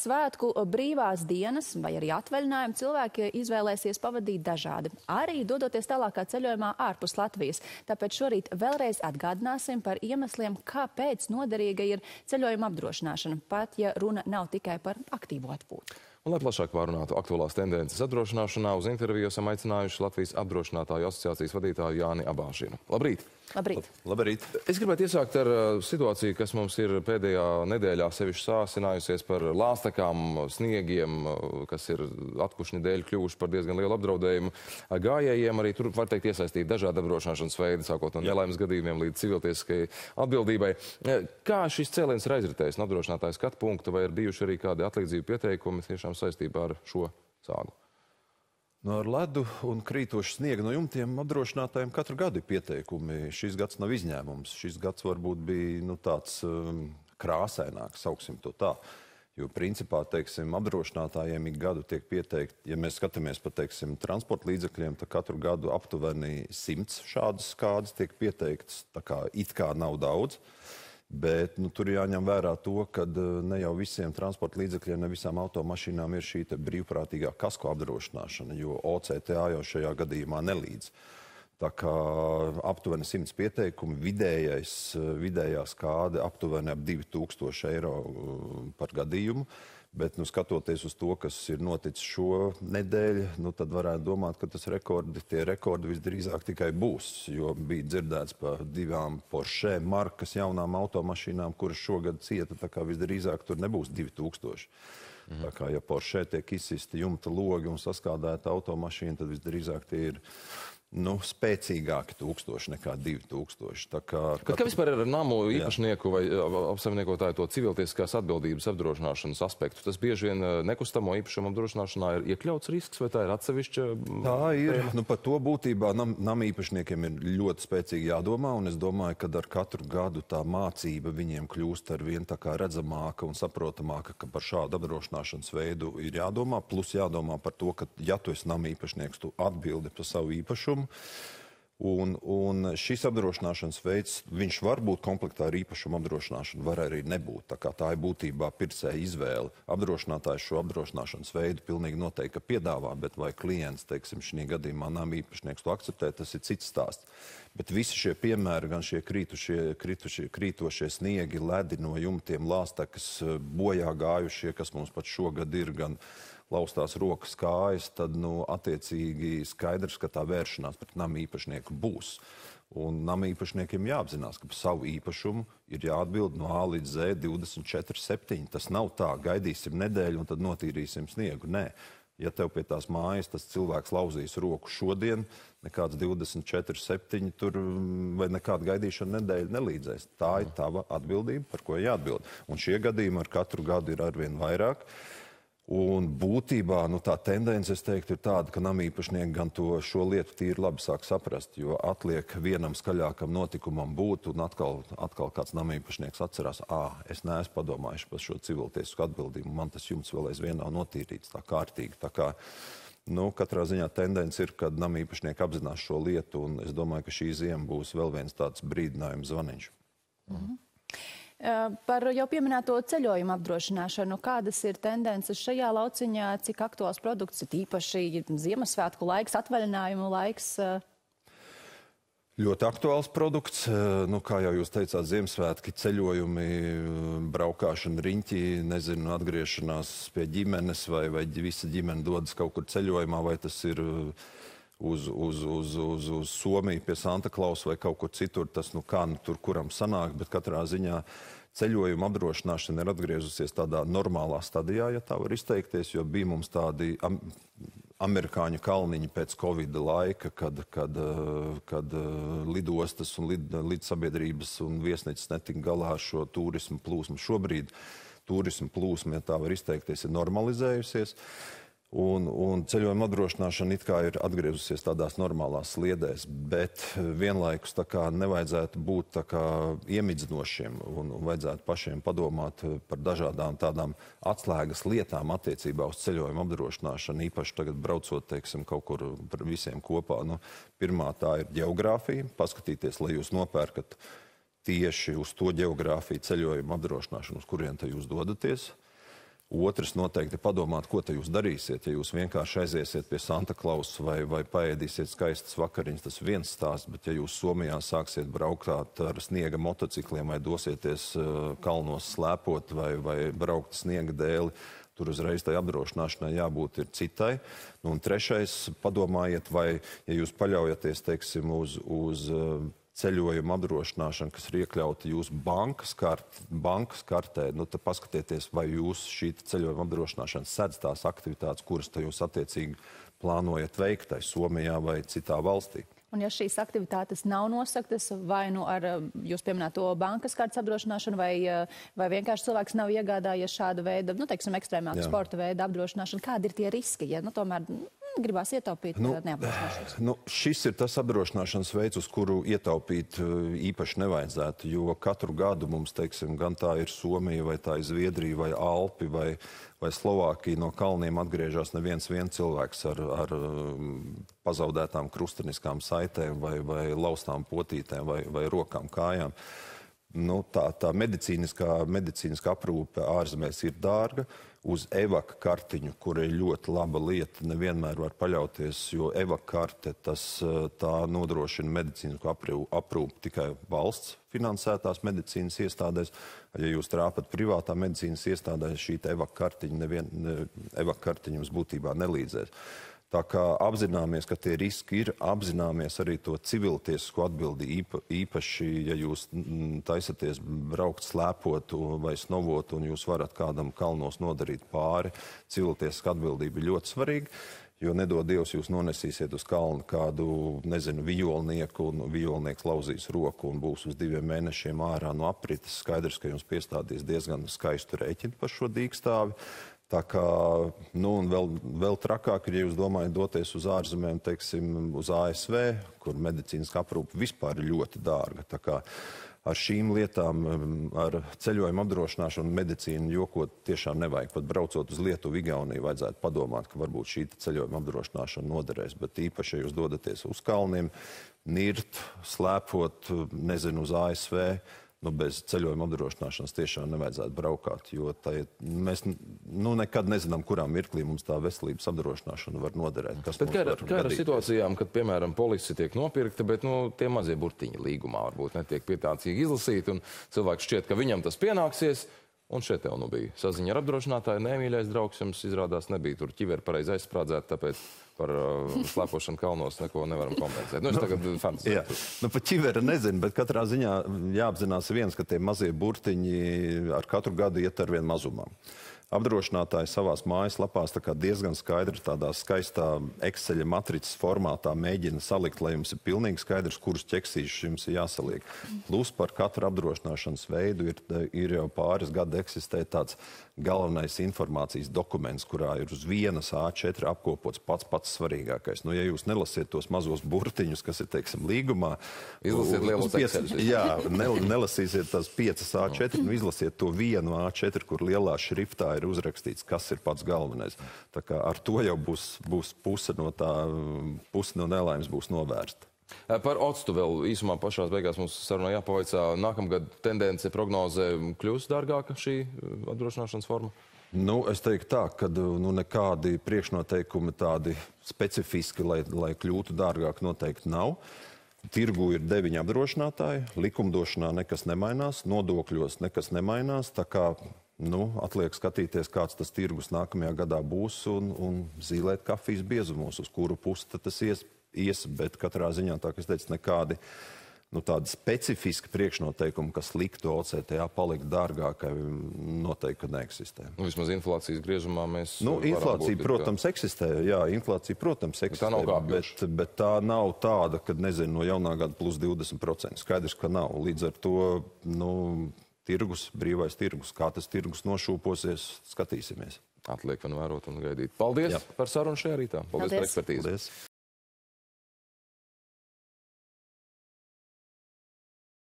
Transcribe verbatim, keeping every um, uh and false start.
svētku brīvās dienas vai arī atvaļinājumu cilvēki izvēlēsies pavadīt dažādi, arī dodoties tālākā ceļojumā ārpus Latvijas. Tāpēc šorīt vēlreiz atgādināsim par iemesliem, kāpēc noderīga ir ceļojuma apdrošināšana, pat ja runa nav tikai par aktīvu atpūtu. Un, lai plašāk pārunātu aktuālās tendences apdrošināšanā, uz interviju esam aicinājuši Latvijas apdrošinātāju asociācijas vadītāju Jāni Abāžinu. Labrīt! Labrīt! Labrīt! Es gribētu iesākt ar situāciju, kas mums ir pēdējā nedēļā sevišķi sāsinājusies par lāstakām, sniegiem, kas ir atkušņa dēļ kļuvuši par diezgan lielu apdraudējumu gājējiem. Arī tur, var teikt, iesaistīt dažādi apdrošināšanas veidi, sākot no nelaimes gadījumiem līdz civiltieskai atbildībai. Kā šis cēliens ir aizritējis no apdrošinātāja skatu punkta, vai ir bijuši arī kādi atlīdzību pieteikumi tiešām saistībā ar šo sāgu? No ar ledu un krītošu sniegu no jumtiem apdrošinātājiem katru gadu ir pieteikumi. Šis gads nav izņēmums. Šis gads varbūt bija nu, tāds um, krāsaināks, sauksim to tā. Jo principā, teiksim, apdrošinātājiem ik gadu tiek pieteikt, ja mēs skatāmies pa, teiksim, transporta līdzekļiem, tad katru gadu aptuveni simts šādas skādes tiek pieteiktas, tā kā it kā nav daudz. Bet nu, tur jāņem vērā to, ka ne jau visiem transporta līdzekļiem, ne visām automašīnām ir šī brīvprātīgā kasko apdrošināšana, jo O C T A jau šajā gadījumā nelīdz. Tā kā aptuveni simts pieteikumi, vidējais, vidējā skāde aptuveni ap divi tūkstoši eiro par gadījumu. Bet, nu, skatoties uz to, kas ir noticis šo nedēļu, nu, tad varētu domāt, ka tas rekordi, tie rekordi visdrīzāk tikai būs, jo bija dzirdēts par divām Porsche markas jaunām automašīnām, kuras šogad cieta, tā kā visdrīzāk tur nebūs divi tūkstoši. Mm. Tā kā, ja Porsche tiek izsisti jumta logi un saskādēta automašīna, tad visdrīzāk tie ir nu, spēcīgāki tūkstoši nekā divi tūkstoši. Tā kā, Bet kā vispār ir ar namu īpašnieku vai apsaimniekotāju to civiltieskās atbildības apdrošināšanas aspektu? Tas bieži vien nekustamo īpašumu apdrošināšanā ir iekļauts risks, vai tā ir atsevišķa? Tā ir. Nu, par to būtībā nam, nam īpašniekiem ir ļoti spēcīgi jādomā, un es domāju, ka ar katru gadu tā mācība viņiem kļūst ar vien tā kā redzamāka un saprotamāka, ka par šādu apdrošināšanas veidu ir jādomā, plus jādomā par to, ka ja tu esi nam īpašnieks, tu atbildi par savu īpašumu. Un, un šis apdrošināšanas veids, viņš var būt komplektā ar īpašumu apdrošināšanu, var arī nebūt. Tā kā tā ir būtībā pircēja izvēle. Apdrošinātājs šo apdrošināšanas veidu pilnīgi noteikti piedāvā, bet vai klients, teiksim, šī gadījumā nav īpašnieks to akceptē, tas ir cits stāsts. Bet visi šie piemēri, gan šie krītušie, krītušie, krītošie sniegi, ledi no jumtiem, lāstakas, bojā gājušie, kas mums pat šogad ir, gan laustās rokas, kājas, tad, nu, attiecīgi skaidrs, ka tā vēršanās pret nama īpašnieku būs. Un nama īpašniekiem jāapzinās, ka par savu īpašumu ir jāatbild no A līdz Z divdesmit četri septiņi. Tas nav tā, gaidīsim nedēļu un tad notīrīsim sniegu. Nē. Ja tev pie tās mājas tas cilvēks lauzīs roku šodien, nekāds divdesmit četri septiņi tur vai nekāda gaidīšana nedēļa nelīdzēs. Tā ir tava atbildība, par ko jāatbild. Un šie gadījumi ar katru gadu ir arvien vairāk. Un būtībā nu, tā tendence, es teiktu, ir tāda, ka namīpašnieki gan to šo lietu tīri labi sāk saprast, jo atliek vienam skaļākam notikumam būt, un atkal, atkal kāds namīpašnieks atcerās, ā, es neesmu padomājuši par šo civiltiesisku atbildību, man tas jumts vēl aizvien nav notīrīts tā kārtīgi. Tā kā, nu, katrā ziņā tendence ir, kad namīpašnieki apzinās šo lietu, un es domāju, ka šī ziema būs vēl viens tāds brīdinājums zvaniņš. Mhm. Par jau pieminēto ceļojumu apdrošināšanu, kādas ir tendences šajā lauciņā, cik aktuāls produkts ir īpaši Ziemassvētku laiks, atvaļinājumu laiks? Ļoti aktuāls produkts. Nu, kā jau jūs teicāt, Ziemassvētki, ceļojumi, braukāšana riņķī, nezinu, atgriešanās pie ģimenes vai, vai visa ģimene dodas kaut kur ceļojumā, vai tas ir uz, uz, uz, uz, uz Somiju pie Santa Klausa vai kaut kur citur, tas nu kā nu tur kuram sanāk, bet katrā ziņā ceļojuma apdrošināšana ir atgriezusies tādā normālā stadijā, ja tā var izteikties, jo bija mums tādi am, amerikāņu kalniņi pēc Covida laika, kad, kad, kad lidostas un lid, lidsabiedrības un viesnīcas netika galā ar šo turismu plūsmu. Šobrīd turismu plūsma, ja tā var izteikties, ir normalizējusies. Un, un ceļojuma apdrošināšana it kā ir atgriezusies tādās normālās sliedēs, bet vienlaikus tā kā nevajadzētu būt tā kā iemidzinošiem un, un vajadzētu pašiem padomāt par dažādām tādām atslēgas lietām attiecībā uz ceļojuma apdrošināšanu, īpaši tagad braucot, teiksim, kaut kur par visiem kopā. Nu, pirmā tā ir ģeogrāfija, paskatīties, lai jūs nopērkat tieši uz to ģeogrāfiju ceļojuma apdrošināšanu, uz kurien te jūs dodaties. Otrs noteikti padomāt, ko te jūs darīsiet. Ja jūs vienkārši aiziesiet pie Santa Klausa vai, vai paēdīsiet skaistas vakariņas, tas viens stāsts, bet ja jūs Somijā sāksiet braukt ar sniega motocikliem vai dosieties uh, kalnos slēpot vai, vai braukt sniega dēli, tur uzreiz tai apdrošināšanai jābūt ir citai. Nu, un trešais, padomājiet, vai, ja jūs paļaujaties, teiksim, uz, uz uh, ceļojuma apdrošināšana, kas ir iekļauta jūsu bankas, kart, bankas kartē, nu, tad paskatieties, vai jūs šī ceļojuma apdrošināšana sedz tās aktivitātes, kuras te jūs attiecīgi plānojat veikt Somijā vai citā valstī. Un ja šīs aktivitātes nav nosaktas, vai nu ar jūs pieminēto bankas kartes apdrošināšanu, vai, vai vienkārši cilvēks nav iegādājies šāda veida, nu, teiksim, ekstrēmāka sporta veida apdrošināšanu, kādi ir tie riski, ja, nu, tomēr gribās ietaupīt nu, neapdrošināšanas? Nu, šis ir tas apdrošināšanas veids, uz kuru ietaupīt īpaši nevajadzētu, jo katru gadu mums, teiksim, gan tā ir Somija, vai tā ir Zviedrija, vai Alpi, vai, vai Slovākija, no kalniem atgriežas neviens vien cilvēks ar, ar pazaudētām krusteniskām saitēm, vai, vai laustām potītēm, vai, vai rokām, kājām. Nu, tā tā medicīniskā, medicīniskā aprūpe ārzemēs ir dārga. Uz evaka kartiņu, kur ir ļoti laba lieta, nevienmēr var paļauties, jo evaka karte tas, tā nodrošina medicīnisku aprūpi, aprūpi tikai valsts finansētās medicīnas iestādēs. Ja jūs trāpat privātā medicīnas iestādēs, šī evaka kartiņa, nevien, ne, evaka kartiņa jums būtībā nelīdzēs. Tā kā apzināmies, ka tie riski ir, apzināmies arī to civiltiesisko atbildi, īpa, īpaši, ja jūs taisaties braukt slēpot vai snovot, un jūs varat kādam kalnos nodarīt pāri, civiltiesiska atbildība ir ļoti svarīga, jo nedod Dievs jūs nonesīsiet uz kalnu kādu, nezinu, vijolnieku, un vijolnieks lauzīs roku un būs uz diviem mēnešiem ārā no aprites. Skaidrs, ka jums piestādīs diezgan skaistu rēķinu par šo dīkstāvi. Tā kā, nu, un vēl, vēl trakāk ir, ja jūs domājat doties uz ārzemēm, teiksim, uz A S V, kur medicīniska aprūpe vispār ir ļoti dārga. Tā kā ar šīm lietām, ar ceļojumu apdrošināšanu medicīnu jokot tiešām nevajag. Pat braucot uz Lietuvu, Igauniju, vajadzētu padomāt, ka varbūt šī ceļojuma apdrošināšana noderēs. Bet īpaši, ja jūs dodaties uz kalniem, nirt, slēpot, nezinu, uz A S V, nu, bez ceļojuma apdrošināšanas tiešām nevajadzētu braukāt, jo tai, mēs nu, nekad nezinām, kurā mirklī mums tā veselības apdrošināšana var noderēt. Kas bet kā ar, kā ar situācijām, kad, piemēram, polisi tiek nopirkta, bet nu, tie mazie burtiņi līgumā varbūt netiek pietācīgi izlasīti, un cilvēks šķiet, ka viņam tas pienāksies, un šeit tev nu bija saziņa ar apdrošinātāju, nemīļais draugs jums izrādās nebija tur ķiveri pareizi aizsprādzēt, tāpēc par uh, slēpošanu kalnos neko nevaram kompensēt. Nu, es tagad fantasēju. Jā, nu, pa ķivera nezinu, bet katrā ziņā jāapzinās viens, ka tie mazie burtiņi ar katru gadu iet ar vien mazumam. Apdrošinātāji savās mājaslapās tā kā diezgan skaidri tādā skaistā Exceļa matricas formātā mēģina salikt, lai jums ir pilnīgi skaidrs, kurus ķeksīšus jums ir jāsaliek. Plus par katru apdrošināšanas veidu ir, ir jau pāris gadu eksistē tāds galvenais informācijas dokuments, kurā ir uz vienas A četri apkopots pats pats svarīgākais. Nu, ja jūs nelasiet tos mazos burtiņus, kas ir, teiksim, līgumā, izlasiet lielos Exceļus. Jā, ne, nelasīsiet tās piecas A četri, nu izlasiet to vienu A četri, kur lielā šriftā ir uzrakstīts, kas ir pats galvenais. Tā kā ar to jau būs, būs puse no tā, puse no nelaimes būs novērsta. Par octu vēl īsumā pašās beigās mums sarunā jāpavaicā. Nākamgad tendence, prognoze kļūs dārgāka šī apdrošināšanas forma? Nu, es teiktu tā, ka nu, nekādi priekšnoteikumi tādi specifiski, lai, lai kļūtu dārgāk, noteikti nav. Tirgu ir deviņi apdrošinātāji, likumdošanā nekas nemainās, nodokļos nekas nemainās, tā kā nu, atliek skatīties, kāds tas tirgus nākamajā gadā būs un, un zīlēt kafijas biezumos, uz kuru pusi tas ies, ies, bet katrā ziņā, tā kā es teicu, nekādi nu, tādi specifiski priekšnoteikumi, kas liktu O C T A palikt dārgākai, noteikti neeksistē. Nu, vismaz inflācijas griežumā mēs... Nu, inflācija, protams, tā... eksistē, jā, inflācija, protams, eksistē, tā nav kāpjoša. bet, bet tā nav tāda, kad, nezinu, no jaunā gada plus divdesmit procenti. Skaidrs, ka nav. Līdz ar to, nu, tirgus, brīvais tirgus. Kā tas tirgus nošūposies, skatīsimies. Atliek un vērot un gaidīt. Paldies Jā. par sarunu šajā rītā. Paldies, Paldies. par ekspertīzi. Paldies.